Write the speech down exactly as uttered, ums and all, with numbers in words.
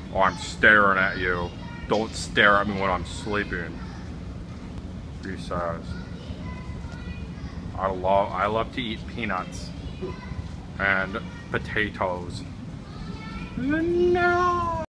Oh, I'm staring at you. Don't stare at me when I'm sleeping. He says. I love I love to eat peanuts and potatoes. No.